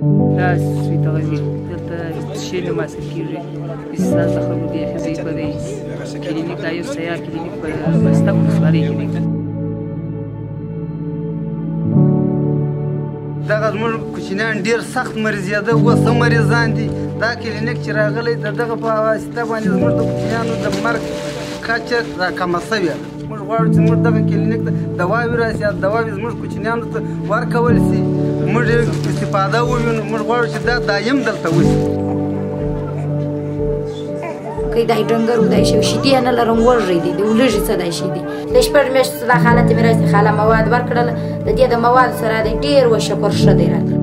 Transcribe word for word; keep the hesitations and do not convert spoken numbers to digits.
دا سوی تغذیه دلته شی نه ماسک کېږي ستاسو د خلکو د حفظي په دی کلینیک دا یو سیار کلینیک په بسته ولسوالۍ کې دی. دغه زموږ کوچنیان ډېر سخت مریضېده، اوس هم مریضان دي. دا کلینیک چې راغلی د دغه په واسطه باندې زموږ د کوچنیانو د مرګ کچه راکمه شوې. موږ غواړو چې زموږ دغه کلینیک ته دواوې راسي، دواوې زموږ کوچنیانو ته ورکول سي، موږ استفاده ووینو. موږ غواړو چې دا دایم دلته وشي. که دا ډنګر ودای شي شیدې نه لرم وږی دي د ولږې څه دی شي دي د شپږ میاشتې دا حالت مې راځي خاله مواد ورکړل د دې د مواد سره د ډېر وشکر ښه دی راته.